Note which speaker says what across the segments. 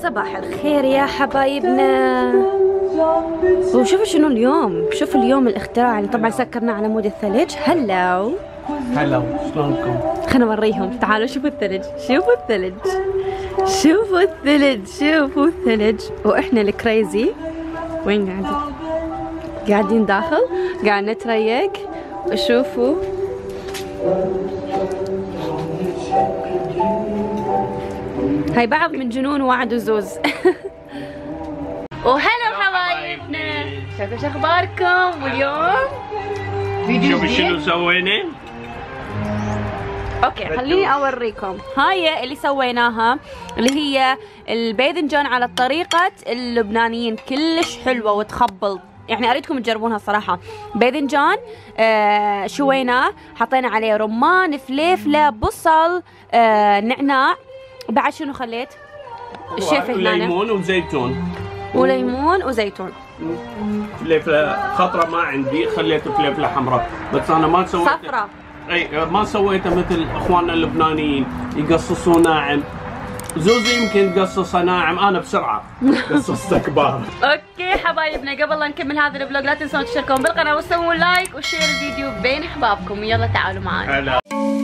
Speaker 1: صباح الخير يا حبايبنا. وشوفوا شنو اليوم، شوف اليوم الاختراع يعني طبعا سكرنا على مود الثلج. هلو
Speaker 2: شلونكم؟
Speaker 1: خلنا نوريهم، تعالوا شوفوا الثلج، شوفوا الثلج، شوفوا الثلج، شوفوا الثلج. واحنا الكريزي وين قاعدين؟ قاعدين داخل قاعد نتريق. وشوفوا هاي بعض من جنون وعد وزوز. وهلا حبايبنا، شوفوا شو اخباركم؟ واليوم فيديو
Speaker 2: شوفوا شنو سوينا.
Speaker 1: اوكي خليني اوريكم. هاي اللي سويناها اللي هي الباذنجان على طريقة اللبنانيين، كلش حلوة وتخبل، يعني اريدكم تجربونها صراحة. باذنجان شويناه، حطينا عليه رمان، فليفلة، بصل، نعناع، بعد شنو خليت؟ الشيف هنا
Speaker 2: وليمون وزيتون.
Speaker 1: وليمون وزيتون.
Speaker 2: فليفله خضراء ما عندي، خليت فليفله حمراء، بس انا ما سويتها
Speaker 1: صفراء.
Speaker 2: اي ما سويتها مثل اخواننا اللبنانيين يقصصوا ناعم. زوزي يمكن تقصصها ناعم، انا بسرعه قصصتها كبار.
Speaker 1: اوكي حبايبنا، قبل لا نكمل هذا الفلوج لا تنسون تشتركون بالقناه وتسوون لايك وشير الفيديو بين احبابكم. يلا تعالوا معانا.
Speaker 2: هلا.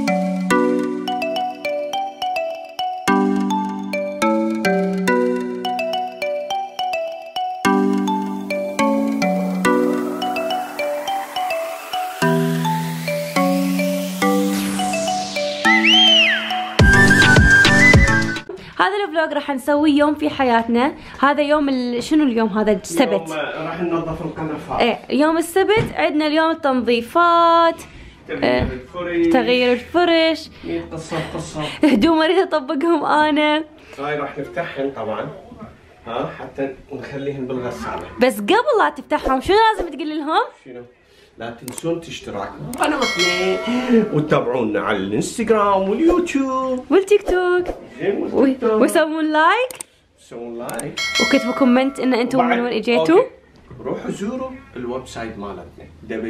Speaker 1: هذا الفلوج راح نسويه يوم في حياتنا. هذا يوم شنو اليوم؟ هذا السبت.
Speaker 2: راح ننظف القنفات.
Speaker 1: ايه يوم السبت عندنا اليوم التنظيفات، تغيير الفرش،
Speaker 2: قصة
Speaker 1: هدوم اريد اطبقهم انا.
Speaker 2: هاي راح نفتحهم طبعا، حتى نخليهم بالغسالة.
Speaker 1: بس قبل لا تفتحهم شنو لازم تقول لهم؟
Speaker 2: شنو؟ لا تنسون تشتركوا بقناتنا وتتابعونا على الانستغرام واليوتيوب
Speaker 1: والتيك توك ويسوون لايك.
Speaker 2: سوون لايك
Speaker 1: وكتبوا كومنت ان انتم من وين اجيتوا.
Speaker 2: روحوا زوروا الويب سايت مالتنا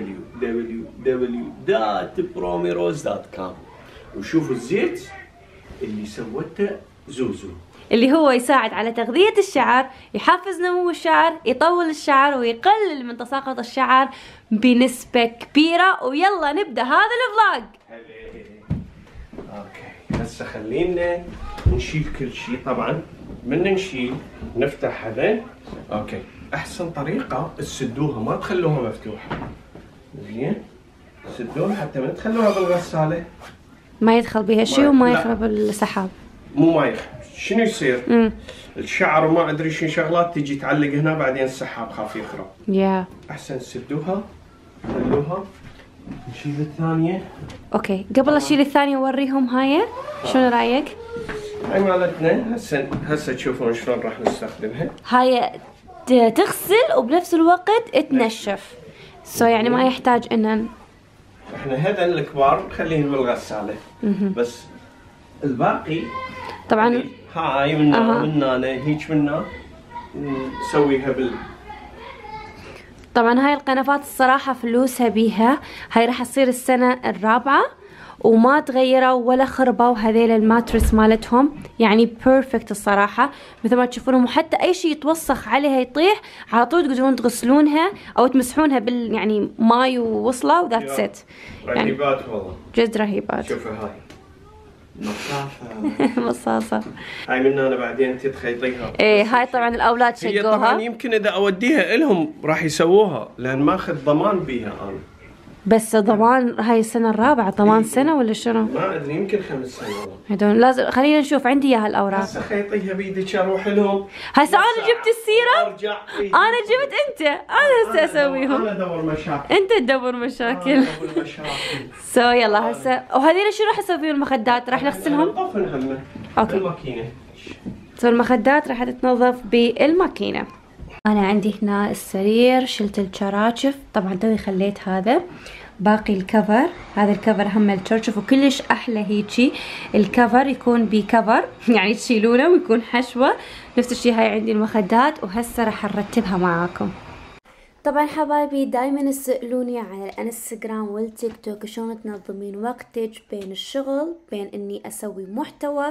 Speaker 2: www.promirose.com وشوفوا الزيت اللي سوته زوزو،
Speaker 1: اللي هو يساعد على تغذية الشعر، يحفز نمو الشعر، يطول الشعر ويقلل من تساقط الشعر بنسبة كبيرة. ويلا نبدأ هذا الفلوج.
Speaker 2: اوكي هسه خلينا نشيل كل شيء. طبعا من نشيل نفتح هذا. اوكي احسن طريقة تسدوها، ما تخلوها مفتوحة، زين؟ سدوها حتى ما تخلوها بالغسالة
Speaker 1: ما يدخل بها شيء وما يخرب السحاب.
Speaker 2: مو ما يخرب، شنو يصير؟ الشعر وما ادري شنو شغلات تجي تعلق هنا، بعدين السحاب خاف يخرب. احسن سدوها خلوها. نشيل الثانية.
Speaker 1: اوكي قبل اشيل الثانية اوريهم هاي. شنو رايك؟
Speaker 2: هاي مالتنا هسه تشوفون شلون راح نستخدمها.
Speaker 1: هاي تغسل وبنفس الوقت تنشف، يعني ما يحتاج ان
Speaker 2: احنا هذا الكبار نخليهم بالغسالة، بس الباقي
Speaker 1: طبعا
Speaker 2: هاي من هنا هيك منا نسويها
Speaker 1: طبعا هاي القنفات الصراحة فلوسها بيها. هاي راح تصير السنة الرابعة وما تغيروا ولا خربوا هذيل الماترس مالتهم، يعني بيرفكت الصراحة مثل ما تشوفونهم. وحتى اي شيء يتوسخ عليها يطيح على طول تقدرون تغسلونها او تمسحونها بال يعني ماي ووصلة وذات سيت.
Speaker 2: رهيبات والله،
Speaker 1: جد رهيبات.
Speaker 2: شوفوا هاي مصاصة.
Speaker 1: مصاصة.
Speaker 2: هاي من انا بعدين انت تخيطيها.
Speaker 1: ايه هاي طبعا الاولاد شقوها.
Speaker 2: هي طبعا يمكن اذا اوديها لهم راح يسووها، لان ماخذ ضمان بيها انا.
Speaker 1: بس ضمان هاي السنة الرابعة، ضمان سنة ولا شنو؟
Speaker 2: ما ادري يمكن 5 سنوات.
Speaker 1: هدول لازم خلينا نشوف. عندي اياها الاوراق.
Speaker 2: هسه خيطيها بيدك اروح لهم.
Speaker 1: هسه انا جبت السيرة. انا جبت انت، انا هسه اسويهم.
Speaker 2: انا ادور مشاكل.
Speaker 1: انت تدور مشاكل. يلا هسه. وهذول شو راح اسوي فيهم؟ المخدات راح نغسلهم.
Speaker 2: نطفنهم
Speaker 1: اوكي
Speaker 2: بالماكينة.
Speaker 1: المخدات راح تتنظف بالماكينة. انا عندي هنا السرير، شلت الشراشف طبعا توي خليت هذا. باقي الكفر، هذا الكفر هم الشرشف وكلش احلى هيجي. الكفر يكون بكفر يعني تشيلونه ويكون حشوة. نفس الشي هاي عندي المخدات وهسه راح نرتبها معاكم. طبعا حبايبي دايما تسألوني على الانستغرام والتيك توك شلون تنظمين وقتك بين الشغل، بين اني اسوي محتوى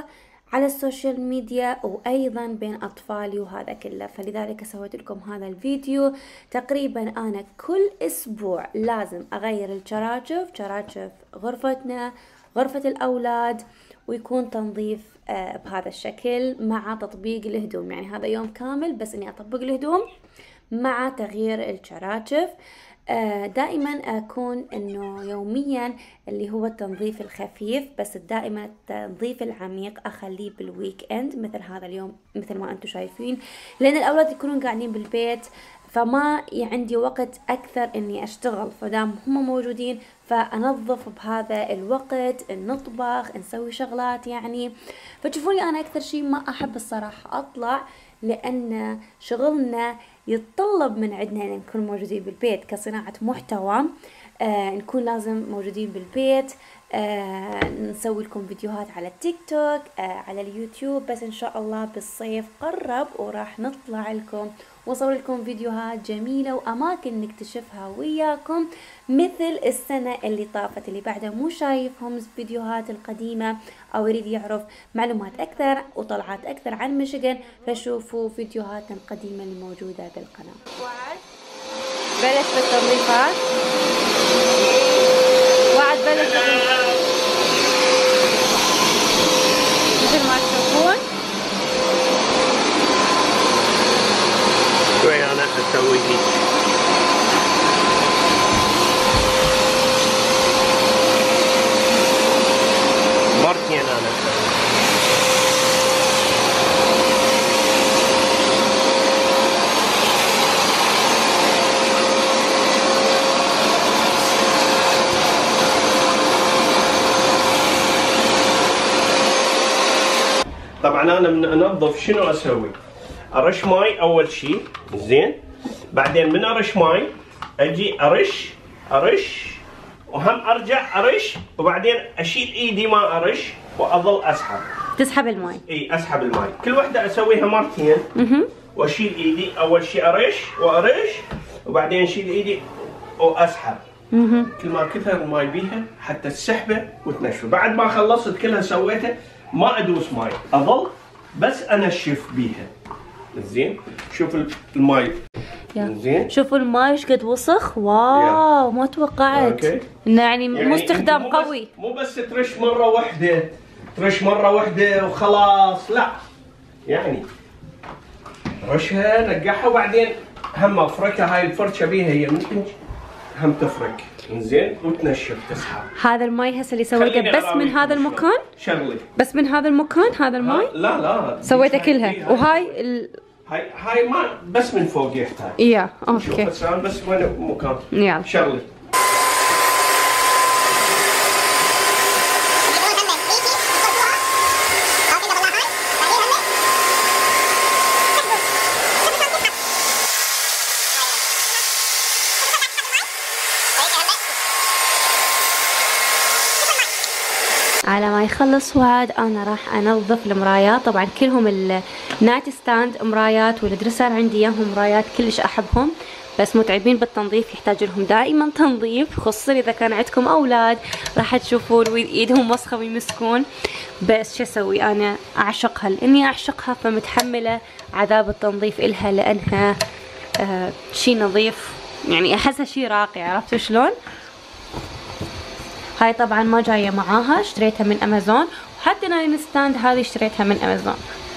Speaker 1: على السوشيال ميديا وأيضا بين أطفالي وهذا كله. فلذلك سويت لكم هذا الفيديو. تقريبا أنا كل أسبوع لازم أغير الشراشف، شراشف غرفتنا، غرفة الأولاد، ويكون تنظيف بهذا الشكل مع تطبيق الهدوم. يعني هذا يوم كامل بس إني أطبق الهدوم مع تغيير الشراشف. دائما أكون إنه يوميا اللي هو التنظيف الخفيف، بس دائما التنظيف العميق أخليه بالويك إند مثل هذا اليوم مثل ما أنتم شايفين، لأن الأولاد يكونون قاعدين بالبيت فما عندي وقت أكثر إني أشتغل، فدام هم موجودين فأنظف بهذا الوقت، نطبخ، نسوي شغلات يعني. فتشوفوني أنا أكثر شيء ما أحب الصراحة أطلع، لأن شغلنا يتطلب من عندنا أن نكون موجودين بالبيت كصناعة محتوى. نكون لازم موجودين بالبيت، نسوي لكم فيديوهات على التيك توك، على اليوتيوب. بس إن شاء الله بالصيف قرب وراح نطلع لكم وصور لكم فيديوهات جميلة وأماكن نكتشفها وياكم مثل السنة اللي طافت. اللي بعده مو شايفهم الفيديوهات القديمة أو يريد يعرف معلومات أكثر وطلعات أكثر عن ميشيغان، فشوفوا فيديوهاتنا القديمة اللي موجودة بالقناة. بلش بالتنظيفات، وعد بلش مثل ما تشوفون.
Speaker 2: شوي أنا أسوي هيك. مرتين أنا أسوي. طبعا أنا من أنظف شنو أسوي؟ أرش ماي أول شيء، زين؟ بعدين من أرش ماي أجي أرش وهم أرجع أرش، وبعدين أشيل إيدي ما أرش وأظل أسحب.
Speaker 1: تسحب الماي؟
Speaker 2: إي أسحب الماي، كل واحدة أسويها مرتين. وأشيل إيدي، أول شيء أرش وأرش، وبعدين أشيل إيدي وأسحب. كل ما كثر الماي بيها حتى السحبة وتنشفه. بعد ما خلصت كلها سويتها ما أدوس ماي، أظل بس أنشف بيها. زين، شوف الماي. زين،
Speaker 1: شوفوا الماي ايش قد وسخ. واو، ما توقعت انه يعني مو استخدام قوي.
Speaker 2: مو بس ترش مره واحده، ترش مره واحده وخلاص، لا، يعني رشها نقعها وبعدين هم افركها. هاي الفرشه بيها هي ممكن هم تفرك. زين، وتنشف تسحب.
Speaker 1: هذا الماي هسه اللي سويته بس من هذا المكان؟
Speaker 2: شغلي
Speaker 1: بس من هذا المكان هذا الماي؟
Speaker 2: لا
Speaker 1: سويته كلها. وهاي
Speaker 2: هاي ما بس من فوق يحتاج.
Speaker 1: يا اوكي.
Speaker 2: شوف بس وين مكان.
Speaker 1: يلا
Speaker 2: شغلي.
Speaker 1: على ما يخلص وعد انا راح انظف المرايات. طبعا كلهم النايت ستاند مرايات، والدرسر عندي اياهم مرايات كلش احبهم، بس متعبين بالتنظيف، يحتاج لهم دائما تنظيف، خصوصا اذا كان عندكم اولاد راح تشوفون ايدهم وسخه ويمسكون. بس شو اسوي، انا اعشقها لاني اعشقها، فمتحمله عذاب التنظيف الها لانها شي نظيف، يعني احسها شي راقي. عرفتوا شلون؟ هاي طبعا ما جايه معاها، اشتريتها من امازون، وحتى ناين ستاند هذه اشتريتها من امازون.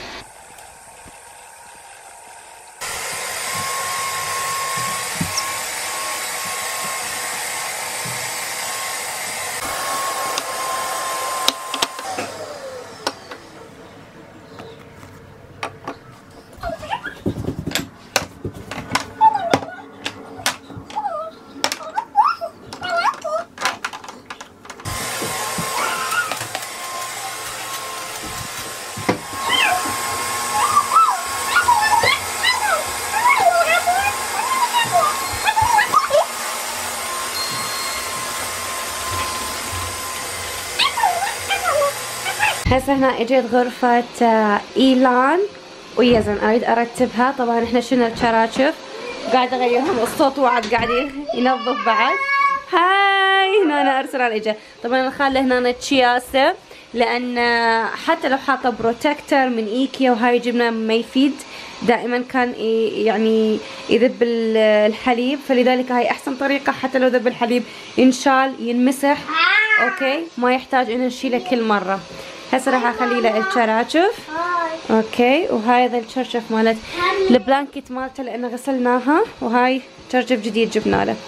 Speaker 1: هسه هنا اجيت غرفة ايلان ويزن اريد ارتبها. طبعا احنا شلنا الشراشف، قاعد اغيرهم، الصوت وعد قاعد ينظف بعد. هاي هنا انا ارسل على الاجا. طبعا الخاله هنا تشياسه لان حتى لو حاطه بروتكتر من ايكيا وهاي جبنه ما يفيد، دائما كان يعني يذب الحليب، فلذلك هاي احسن طريقه. حتى لو ذب الحليب ينشال ينمسح، اوكي، ما يحتاج ان نشيله كل مره. هسه راح اخلي له الشراشف، اوكي. وهاي ذا الشرشف مالت البلانكيت مالته لان غسلناها، وهاي شرشف جديد جبنا له.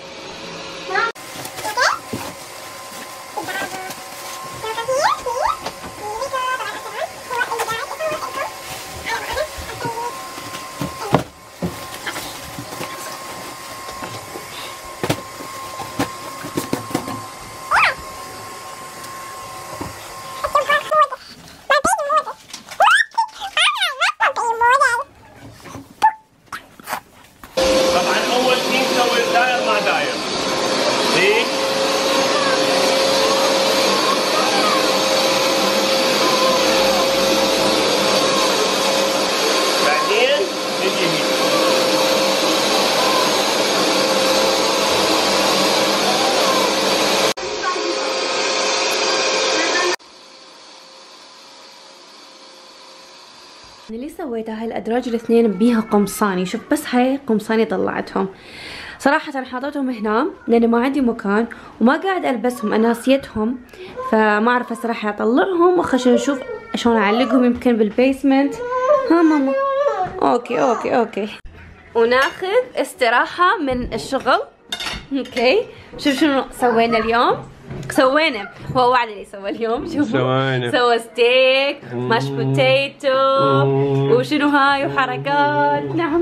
Speaker 1: اللي سويته هاي الادراج الاثنين بيها قمصاني، شوف بس هاي قمصاني طلعتهم. صراحة حاطتهم هنا لان ما عندي مكان وما قاعد البسهم، انا ناسيتهم، فما اعرف الصراحة اطلعهم وخشن نشوف شلون اعلقهم، يمكن بالبيسمنت. ها ماما، اوكي. وناخذ استراحة من الشغل، اوكي. شوف شنو سوينا اليوم. هو وعدني يسوي اليوم. شوفوا سوى ستيك، ماش بوتيتو، وشنو هاي وحركات. نعم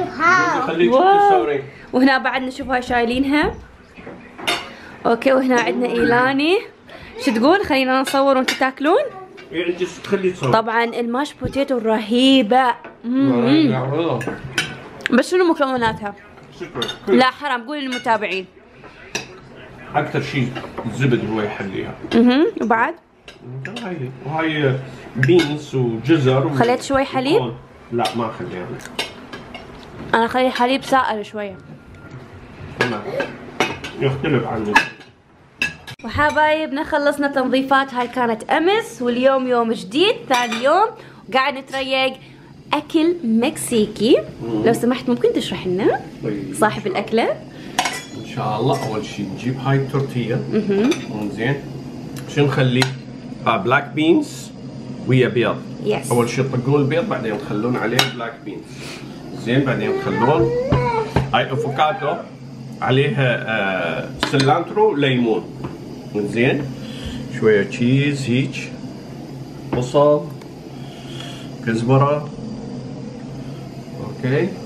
Speaker 1: وهنا بعد نشوف هاي شايلينها، اوكي. وهنا عندنا ايلاني. شو تقول؟ خلينا نصور وانتم تاكلون. طبعا الماش بوتيتو رهيبة. بس شنو مكوناتها؟ لا حرام، قول للمتابعين.
Speaker 2: اكثر شيء الزبد هو يحليها.
Speaker 1: وبعد؟
Speaker 2: وهاي بينز وجزر
Speaker 1: خليت شوي حليب؟
Speaker 2: لا ما خليها،
Speaker 1: انا اخلي حليب سائل شويه.
Speaker 2: تمام، يختلف عني.
Speaker 1: وحبايبنا خلصنا تنظيفات، هاي كانت امس، واليوم يوم جديد، ثاني يوم، قاعد نتريق اكل مكسيكي. لو سمحت ممكن تشرح لنا صاحب الاكله؟
Speaker 2: ان شاء الله. اول شيء نجيب هاي التورتيه، زين. شو نخلي؟ بلاك بينز ويا بيض.
Speaker 1: يس.
Speaker 2: اول شيء تطقون البيض، بعدين تخلون عليه بلاك بينز، زين. بعدين تخلون هاي افوكادو عليها سلانترو ليمون، زين. شويه تشيز هيك، بصل، كزبره، اوكي.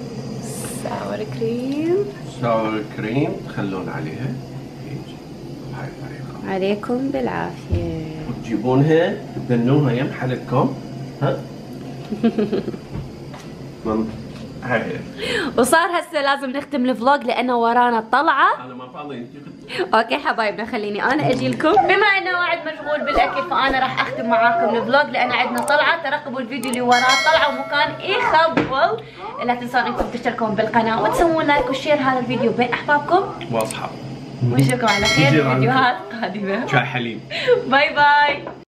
Speaker 2: ساور كريم تخلون عليها هيك. هاي الطريقه.
Speaker 1: عليكم بالعافيه.
Speaker 2: وتجيبونها تدنونها يم حلقكم، ها. هاي.
Speaker 1: وصار هسه لازم نختم الفلوج لانه ورانا طلعه.
Speaker 2: انا ما فاضي.
Speaker 1: اوكي حبايبنا، خليني انا اجي لكم. بما انه واحد مشغول بالاكل فانا راح اختم معاكم الفلوج لان عندنا طلعه. ترقبوا الفيديو اللي وراه، طلعه ومكان يخبل. لا تنسون انكم تشتركون بالقناه وتسوون لايك وشير هذا الفيديو بين احبابكم
Speaker 2: واصحابكم.
Speaker 1: ونشوفكم على خير في فيديوهات قادمه.
Speaker 2: شاي حليب.
Speaker 1: باي باي.